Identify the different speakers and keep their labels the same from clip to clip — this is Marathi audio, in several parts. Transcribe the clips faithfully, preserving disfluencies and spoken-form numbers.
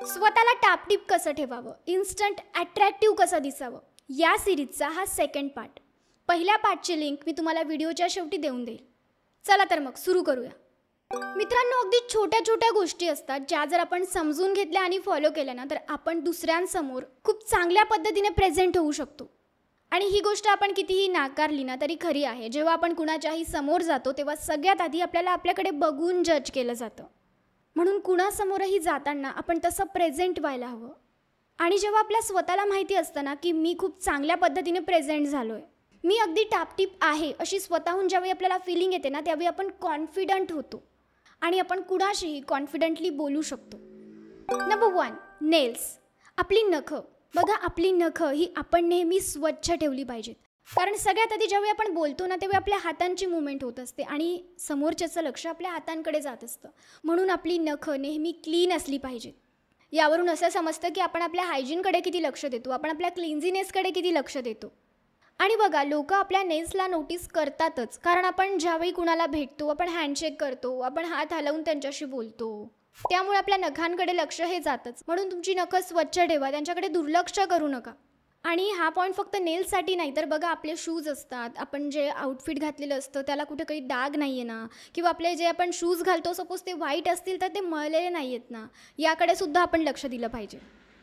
Speaker 1: स्वतःला टापटीप कसं ठेवावं, इन्स्टंट अट्रॅक्टिव्ह कसं दिसावं, या सिरीजचा हा सेकंड पार्ट. पहिल्या पार्टची लिंक मी तुम्हाला व्हिडिओच्या शेवटी देऊन देईल. चला तर मग सुरू करूया. मित्रांनो, अगदी छोट्या छोट्या गोष्टी असतात ज्या जर आपण समजून घेतल्या आणि फॉलो केल्या ना, तर आपण दुसऱ्यांसमोर खूप चांगल्या पद्धतीने प्रेझेंट होऊ शकतो. आणि ही गोष्ट आपण कितीही नाकारली ना तरी खरी आहे. जेव्हा आपण कुणाच्याही समोर जातो तेव्हा सगळ्यात आधी आपल्याला आपल्याकडे बघून जज केलं जातं. म्हणून कुणासमोरही जाताना आपण तसं प्रेझेंट व्हायला हवं. आणि जेव्हा आपल्या स्वतःला माहिती असतं ना की मी खूप चांगल्या पद्धतीने प्रेझेंट झालो आहे, मी अगदी टापटीप आहे अशी स्वतःहून ज्यावेळी आपल्याला फिलिंग येते ना, त्यावेळी आपण कॉन्फिडंट होतो आणि आपण कुणाशीही कॉन्फिडंटली बोलू शकतो. Number one, nails. आपली नखं. बघा, आपली नखं ही आपण नेहमी स्वच्छ ठेवली पाहिजेत. कारण सगळ्यात आधी ज्यावेळी आपण बोलतो ना तेव्हा आपल्या हातांची मुवमेंट होत असते आणि समोरच्याचं लक्ष आपल्या हातांकडे जात असतं. म्हणून आपली नखं नेहमी क्लीन असली पाहिजेत. यावरून असं समजतं की आपण आपल्या हायजीनकडे किती लक्ष देतो, आपण आपल्या क्लिन्झीनेसकडे किती लक्ष देतो. आणि बघा, लोक आपल्या नेल्सला नोटीस करतातच. कारण आपण ज्यावेळी कुणाला भेटतो, आपण हँडशेक करतो, आपण हात हलवून त्यांच्याशी बोलतो, त्यामुळे आपल्या नखांकडे लक्ष हे जातच. म्हणून तुमची नखं स्वच्छ ठेवा, त्यांच्याकडे दुर्लक्ष करू नका. आणि हा पॉईंट फक्त नेल्ससाठी नाही, तर बघा आपले शूज असतात, आपण जे आउटफिट घातलेलं असतं त्याला कुठे काही डाग नाही आहे ना, किंवा आपले जे आपण शूज घालतो सपोज ते व्हाईट असतील तर ते मळलेले नाही आहेत ना, याकडे सुद्धा आपण लक्ष दिलं पाहिजे.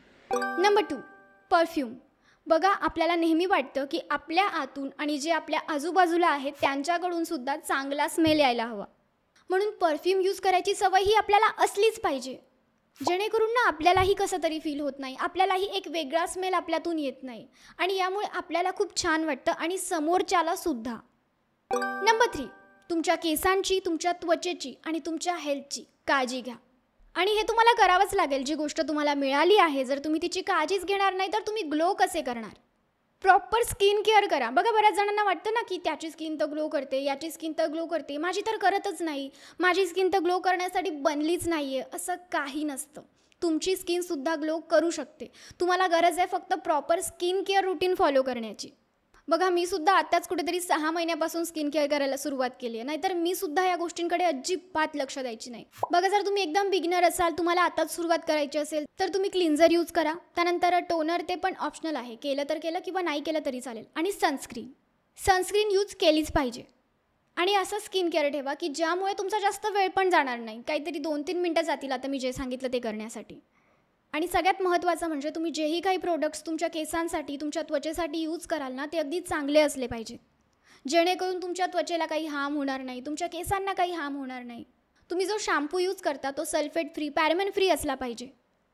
Speaker 1: Number two, perfume. बघा, आपल्याला नेहमी वाटतं की आपल्या आतून आणि जे आपल्या आजूबाजूला आहेत त्यांच्याकडून सुद्धा चांगला स्मेल यायला हवा. म्हणून परफ्यूम यूज करायची सवय ही आपल्याला असलीच पाहिजे, जेणेकरून ना आपल्यालाही कसं तरी फील होत नाही, आपल्यालाही एक वेगळा स्मेल आपल्यातून येत नाही आणि यामुळे आपल्याला खूप छान वाटतं आणि समोरच्याला सुद्धा. नंबर थ्री, तुमच्या केसांची, तुमच्या त्वचेची आणि तुमच्या हेल्थची काळजी घ्या. आणि हे तुम्हाला करावंच लागेल. जी गोष्ट तुम्हाला मिळाली आहे, जर तुम्ही तिची काळजीच घेणार नाही तर तुम्ही ग्लो कसे करणार? प्रॉपर स्किन केअर करा. बघा, बऱ्याच जणांना वाटतं ना की त्याची स्किन तर ग्लो करते, याची स्किन तर ग्लो करते, माझी तर करतच नाही, माझी स्किन तर ग्लो करण्यासाठी बनलीच नाही आहे. असं काही नसतं. तुमची स्किनसुद्धा ग्लो करू शकते. तुम्हाला गरज आहे फक्त proper skin care routine follow करण्याची. बघा, मी सुद्धा आत्ताच कुठेतरी सहा महिन्यापासून स्किन केअर करायला सुरुवात केली आहे, नाहीतर मी सुद्धा या गोष्टींकडे अजिबात लक्ष द्यायची नाही. बघा, जर तुम्ही एकदम बिगिनर असाल, तुम्हाला आताच सुरुवात करायची असेल तर तुम्ही क्लिन्झर यूज करा. त्यानंतर टोनर, ते पण ऑप्शनल आहे, केलं तर केलं किंवा नाही केलं तरी चालेल. आणि सनस्क्रीन सनस्क्रीन यूज केलीच पाहिजे. आणि असं स्किन केअर ठेवा की ज्यामुळे तुमचा जास्त वेळ पण जाणार नाही, काहीतरी दोन तीन मिनटं जातील आता मी जे सांगितलं ते करण्यासाठी. आणि सगळ्यात महत्त्वाचं म्हणजे तुम्ही जेही काही प्रोडक्ट्स तुमच्या केसांसाठी, तुमच्या त्वचेसाठी यूज कराल ना, ते अगदी चांगले असले पाहिजे, जेणेकरून तुमच्या त्वचेला काही हार्म होणार नाही, तुमच्या केसांना काही हार्म होणार नाही. तुम्ही जो शॅम्पू यूज करता तो सल्फेट फ्री, पॅराबेन फ्री असला पाहिजे.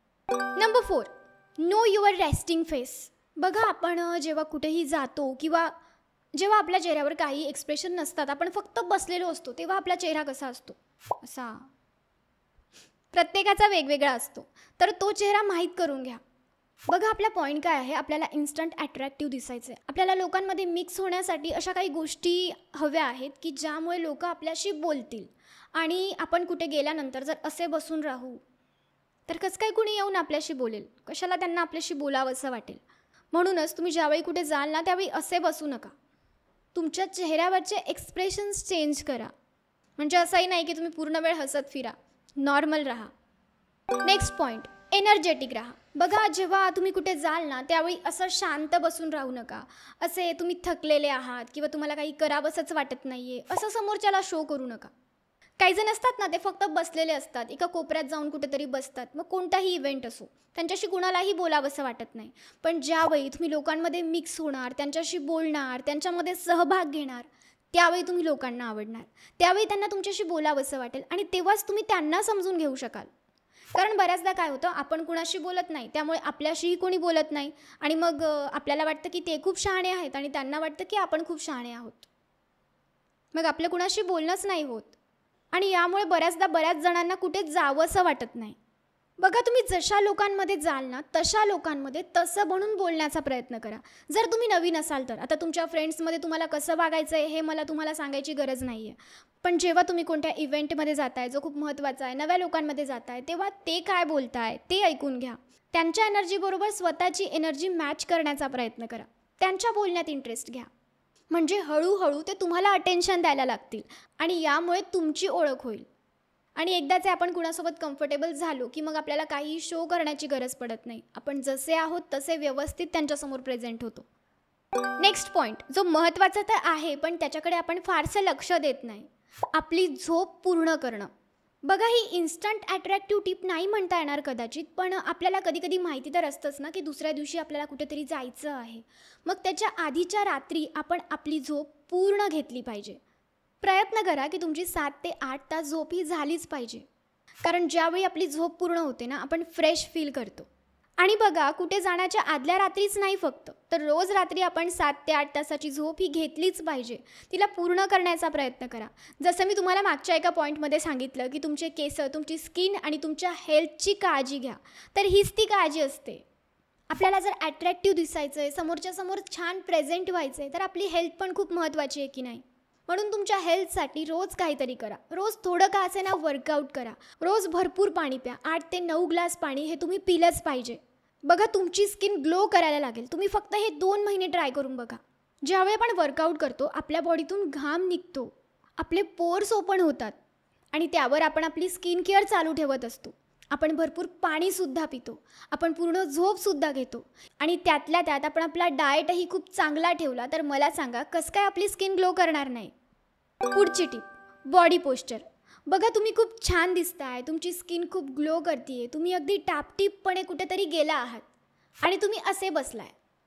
Speaker 1: Number four, know your resting face. बघा, आपण जेव्हा कुठेही जातो किंवा जेव्हा आपल्या चेहऱ्यावर काही एक्सप्रेशन नसतात, आपण फक्त बसलेलो असतो, तेव्हा आपला चेहरा कसा असतो? असा. प्रत्येकाचा वेगवेगळा असतो, तर तो चेहरा माहीत करून घ्या. बघा, आपला पॉईंट काय आहे? आपल्याला इन्स्टंट अट्रॅक्टिव्ह दिसायचं आहे. आपल्याला लोकांमध्ये मिक्स होण्यासाठी अशा काही गोष्टी हव्या आहेत की ज्यामुळे लोक आपल्याशी बोलतील. आणि आपण कुठे गेल्यानंतर जर असे बसून राहू तर कसं काय कुणी येऊन आपल्याशी बोलेल? कशाला त्यांना आपल्याशी बोलावं असं वाटेल? म्हणूनच तुम्ही ज्यावेळी कुठे जाल ना त्यावेळी असे बसू नका. तुमच्या चेहऱ्यावरचे एक्सप्रेशन्स चेंज करा. म्हणजे असंही नाही की तुम्ही पूर्ण वेळ हसत फिरा, नॉर्मल राहा. नेक्स्ट पॉईंट, एनर्जेटिक राहा. बघा, जेव्हा तुम्ही कुठे जाल ना त्यावेळी असं शांत बसून राहू नका. असे तुम्ही थकलेले आहात किंवा तुम्हाला काही करावंसंच वाटत नाही आहे असं समोरच्याला शो करू नका. काही जण असतात ना, ते फक्त बसलेले असतात, एका कोपऱ्यात जाऊन कुठेतरी बसतात. मग कोणताही इव्हेंट असो, त्यांच्याशी कुणालाही बोलावंसं वाटत नाही. पण ज्यावेळी तुम्ही लोकांमध्ये मिक्स होणार, त्यांच्याशी बोलणार, त्यांच्यामध्ये सहभाग घेणार, त्यावेळी तुम्ही लोकांना आवडणार. त्यावेळी त्यांना तुमच्याशी बोलावंसं वाटेल आणि तेव्हाच तुम्ही त्यांना समजून घेऊ शकाल. कारण बऱ्याचदा काय होतं, आपण कुणाशी बोलत नाही, त्यामुळे आपल्याशीही कोणी बोलत नाही आणि मग आपल्याला वाटतं की ते खूप शहाणे आहेत आणि त्यांना वाटतं की आपण खूप शहाणे आहोत. मग आपलं कुणाशी बोलणंच नाही होत आणि यामुळे बऱ्याचदा बऱ्याच जणांना कुठे जावंसं वाटत नाही. बघा, तुम्ही जशा लोकांमध्ये जाल ना तशा लोकांमध्ये तसं बनून बोलण्याचा प्रयत्न करा. जर तुम्ही नवीन असाल तर आता तुमच्या फ्रेंड्समध्ये तुम्हाला कसं वागायचं आहे हे मला तुम्हाला सांगायची गरज नाही आहे. पण जेव्हा तुम्ही कोणत्या इव्हेंटमध्ये जाताय जो खूप महत्त्वाचा आहे, नव्या लोकांमध्ये जाताय, तेव्हा ते काय बोलताय ते ऐकून घ्या. त्यांच्या एनर्जीबरोबर स्वतःची एनर्जी मॅच करण्याचा प्रयत्न करा. त्यांच्या बोलण्यात इंटरेस्ट घ्या. म्हणजे हळूहळू ते तुम्हाला अटेन्शन द्यायला लागतील आणि यामुळे तुमची ओळख होईल. आणि एकदाचे आपण कुणासोबत कम्फर्टेबल झालो की मग आपल्याला काही शो करण्याची गरज पडत नाही. आपण जसे आहोत तसे व्यवस्थित त्यांच्यासमोर प्रेझेंट होतो. नेक्स्ट पॉईंट जो महत्त्वाचा तर आहे पण त्याच्याकडे आपण फारसं लक्ष देत नाही, आपली झोप पूर्ण करणं. बघा, ही इन्स्टंट अट्रॅक्टिव्ह टिप नाही म्हणता येणार कदाचित, पण आपल्याला कधी कधी माहिती तर असतंच ना की दुसऱ्या दिवशी आपल्याला कुठेतरी जायचं आहे. मग त्याच्या आधीच्या रात्री आपण आपली झोप पूर्ण घेतली पाहिजे. प्रयत्न करा की तुमची सात ते आठ तास झोप ही झालीच पाहिजे. कारण ज्यावेळी आपली झोप पूर्ण होते ना, आपण फ्रेश फील करतो. आणि बघा, कुठे जाण्याच्या आदल्या रात्रीच नाही फक्त, तर रोज रात्री आपण सात ते आठ तासाची झोप ही घेतलीच पाहिजे. तिला पूर्ण करण्याचा प्रयत्न करा. जसं मी तुम्हाला मागच्या एका पॉईंटमध्ये सांगितलं की तुमचे केस, तुमची स्किन आणि तुमच्या हेल्थची काळजी घ्या, तर हीच ती काळजी असते. आपल्याला जर ॲट्रॅक्टिव्ह दिसायचं आहे, समोरच्या समोर छान प्रेझेंट व्हायचं आहे, तर आपली हेल्थ पण खूप महत्त्वाची आहे की नाही. म्हणून तुमच्या हेल्थसाठी रोज काहीतरी करा. रोज थोडं का असे ना वर्कआउट करा. रोज भरपूर पाणी प्या. आठ ते नऊ ग्लास पाणी हे तुम्ही पिलंच पाहिजे. बघा, तुमची स्किन ग्लो करायला लागेल. तुम्ही फक्त हे दोन महिने ट्राय करून बघा. ज्यावेळी आपण वर्कआउट करतो आपल्या बॉडीतून घाम निघतो, आपले पोर्स ओपन होतात आणि त्यावर आपण आपली स्किन केअर चालू ठेवत असतो. आपण भरपूर पाणीसुद्धा पितो, आपण पूर्ण झोपसुद्धा घेतो आणि त्यातल्या त्यात आपण आपला डाएटही खूप चांगला ठेवला तर मला सांगा कसं काय आपली स्किन ग्लो करणार नाही. पुढची टिप, बॉडी पोश्चर. बघा, तुम्ही खूप छान दिसताय, तुमची स्किन खूप ग्लो करते, तुम्ही अगदी टापटीपपणे कुठेतरी गेला आहात आणि तुम्ही असे बसलाय.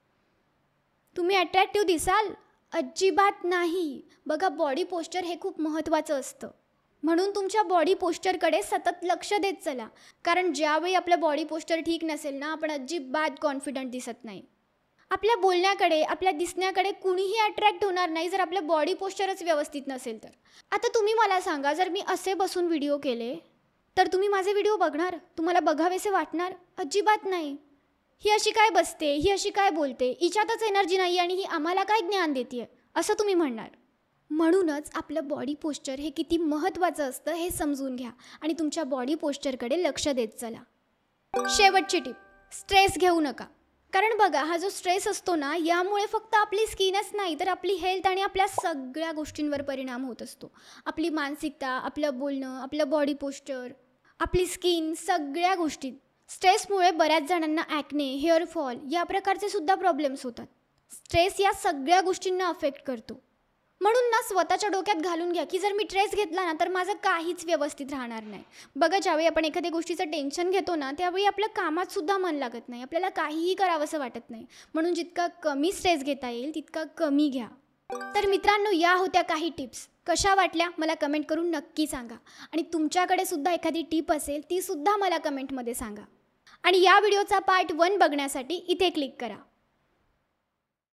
Speaker 1: तुम्ही अट्रॅक्टिव्ह दिसाल? अजिबात नाही. बघा, बॉडी पोश्चर हे खूप महत्त्वाचं असतं. म्हणून तुमच्या बॉडी पोश्चरकडे सतत लक्ष देत चला. कारण ज्यावेळी आपलं बॉडी पोश्चर ठीक नसेल ना, आपण अजिबात कॉन्फिडंट दिसत नाही. आपल्या बोलण्याकडे, आपल्या दिसण्याकडे कुणीही अट्रॅक्ट होणार नाही जर आपलं बॉडी पोश्चरच व्यवस्थित नसेल तर. आता तुम्ही मला सांगा, जर मी असे बसून व्हिडिओ केले तर तुम्ही माझे व्हिडिओ बघणार? तुम्हाला बघावेसे वाटणार? अजिबात नाही. ही अशी काय बसते, ही अशी काय बोलते, हिच्यातच एनर्जी नाही आणि ही आम्हाला काय ज्ञान देते असं तुम्ही म्हणणार. म्हणूनच आपलं बॉडी पोश्चर हे किती महत्त्वाचं असतं हे समजून घ्या आणि तुमच्या बॉडी पोश्चरकडे लक्ष देत चला. शेवटची टिप, स्ट्रेस घेऊ नका. कारण बघा, हा जो स्ट्रेस असतो ना, यामुळे फक्त आपली स्किनच नाही तर आपली हेल्थ आणि आपल्या सगळ्या गोष्टींवर परिणाम होत असतो. आपली मानसिकता, आपलं बोलणं, आपलं बॉडी पोश्चर, आपली स्किन, सगळ्या गोष्टी. स्ट्रेसमुळे बऱ्याच जणांना ॲक्ने, हेअरफॉल या प्रकारचे सुद्धा प्रॉब्लेम्स होतात. स्ट्रेस या सगळ्या गोष्टींना अफेक्ट करतो. म्हणून ना स्वतःच्या डोक्यात घालून घ्या की जर मी स्ट्रेस घेतला ना तर माझं काहीच व्यवस्थित राहणार नाही. बघा, ज्यावेळी आपण एखाद्या गोष्टीचं टेन्शन घेतो ना त्यावेळी आपल्या कामात सुद्धा मन लागत नाही, आपल्याला काहीही करावंसं वाटत नाही. म्हणून जितका कमी स्ट्रेस घेता येईल तितका कमी घ्या. तर मित्रांनो, या होत्या काही टिप्स. कशा वाटल्या मला कमेंट करून नक्की सांगा. आणि तुमच्याकडे सुद्धा एखादी टिप असेल ती सुद्धा मला कमेंटमध्ये सांगा. आणि या व्हिडिओचा पार्ट वन बघण्यासाठी इथे क्लिक करा.